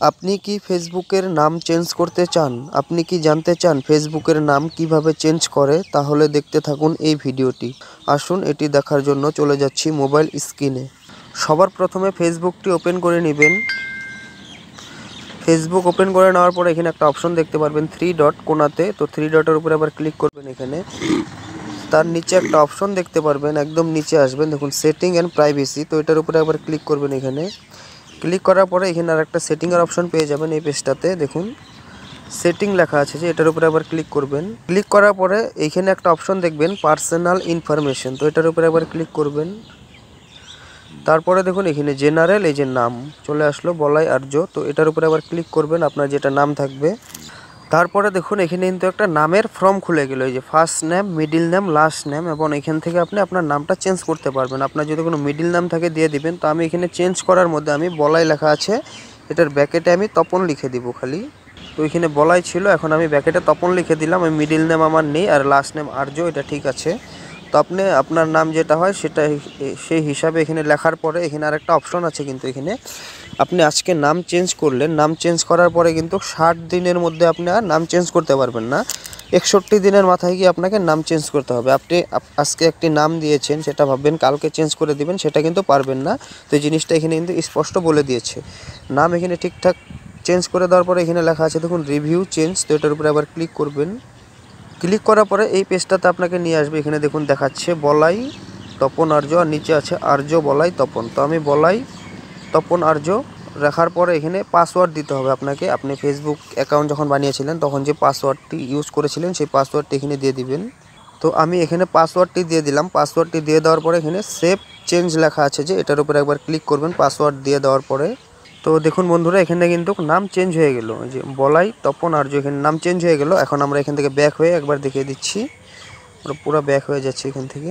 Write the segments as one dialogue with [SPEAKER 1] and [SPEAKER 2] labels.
[SPEAKER 1] আপনি কি ফেসবুকের নাম চেঞ্জ করতে চান? আপনি কি জানতে চান ফেসবুকের নাম কিভাবে চেঞ্জ করে? তাহলে দেখতে থাকুন এই ভিডিওটি। আসুন এটি দেখার জন্য চলে যাচ্ছি মোবাইল স্ক্রিনে। সবার প্রথমে ফেসবুকটি ওপেন করে নেবেন। ফেসবুক ওপেন করে নেওয়ার পরে এখানে একটা অপশন দেখতে পারবেন 3 ডট কোণাতে। তো 3 ডটের উপরে আবার ক্লিক করবেন। এখানে তার নিচে একটা অপশন দেখতে পারবেন, একদম নিচে আসবেন, দেখুন সেটিং অ্যান্ড প্রাইভেসি। তো এটার উপরে আবার ক্লিক করবেন। এখানে ক্লিক করার পরে এখানে আর একটা সেটিংয়ের অপশন পেয়ে যাবেন। এই পেজটাতে দেখুন সেটিং লেখা আছে, যে এটার উপরে আবার ক্লিক করবেন। ক্লিক করার পরে এইখানে একটা অপশন দেখবেন পার্সোনাল ইনফরমেশন। তো এটার উপরে আবার ক্লিক করবেন। তারপরে দেখুন এখানে জেনারেল, এই যে নাম চলে আসলো বলাই আর্য। তো এটার উপরে আবার ক্লিক করবেন, আপনার যেটা নাম থাকবে। তারপরে দেখুন এখানে কিন্তু একটা নামের ফর্ম খুলে গেল, এই যে first name, middle name, last name, এবং এখান থেকে আপনি আপনার নামটা চেঞ্জ করতে পারবেন। আপনার যদি কোনো মিডিল নাম থাকে দিয়ে দিবেন। তো আমি এখানে চেঞ্জ করার মধ্যে আমি বলাই লেখা আছে, এটার ব্যাকেটে আমি তপন লিখে দিব খালি। তো এখানে বলাই ছিল, এখন আমি ব্যাকেটে তপন লিখে দিলাম। আমি মিডিল নেম আমার নেই, আর লাস্ট নেম আর্য, এটা ঠিক আছে। তো আপনি আপনার নাম যেটা হয় সেটা সেই হিসাবে এখানে লেখার পরে এখানে আরেকটা অপশন আছে, কিন্তু এখানে আপনি আজকে নাম চেঞ্জ করলেন, নাম চেঞ্জ করার পরে কিন্তু 60 দিনের মধ্যে আপনি আর নাম চেঞ্জ করতে পারবেন না। 61 দিনের মাথায় গিয়ে আপনাকে নাম চেঞ্জ করতে হবে। আপনি আজকে একটি নাম দিয়েছেন, সেটা ভাববেন কালকে চেঞ্জ করে দিবেন, সেটা কিন্তু পারবেন না। তো এই জিনিসটা এখানে কিন্তু স্পষ্ট বলে দিয়েছে। নাম এখানে ঠিকঠাক চেঞ্জ করে দেওয়ার পরে এখানে লেখা আছে দেখুন রিভিউ চেঞ্জ। তো এটার উপরে আবার ক্লিক করবেন। ক্লিক করার পরে এই পেজটাতে আপনাকে নিয়ে আসবে। এখানে দেখুন দেখাচ্ছে বলাই তপন আর্য, আর নিচে আছে আর্য বলাই তপন। তো আমি বলাই তপন আর্য রাখার পরে এখানে পাসওয়ার্ড দিতে হবে আপনাকে। আপনি ফেসবুক অ্যাকাউন্ট যখন বানিয়েছিলেন তখন যে পাসওয়ার্ডটি ইউজ করেছিলেন সেই পাসওয়ার্ডটি এখানে দিয়ে দিবেন। তো আমি এখানে পাসওয়ার্ডটি দিয়ে দিলাম। পাসওয়ার্ডটি দিয়ে দেওয়ার পরে এখানে সেভ চেঞ্জ লেখা আছে, যে এটার উপরে একবার ক্লিক করবেন পাসওয়ার্ড দিয়ে দেওয়ার পরে। তো দেখুন বন্ধুরা এখানে কিন্তু নাম চেঞ্জ হয়ে গেল, যে বলাই তপন আর্য, এখানে নাম চেঞ্জ হয়ে গেল। এখন আমরা এখান থেকে ব্যাক হয়ে একবার দেখিয়ে দিচ্ছি, পুরো ব্যাক হয়ে যাচ্ছে এখান থেকে।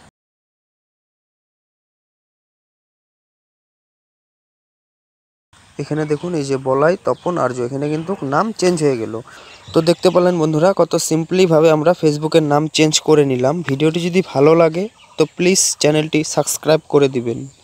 [SPEAKER 1] এখানে দেখুন এই যে বলাই তপন আর্য, এখানে কিন্তু নাম চেঞ্জ হয়ে গেল। তো দেখতে পেলেন বন্ধুরা কত সিম্পলিভাবে আমরা ফেসবুকের নাম চেঞ্জ করে নিলাম। ভিডিওটি যদি ভালো লাগে তো প্লিজ চ্যানেলটি সাবস্ক্রাইব করে দিবেন।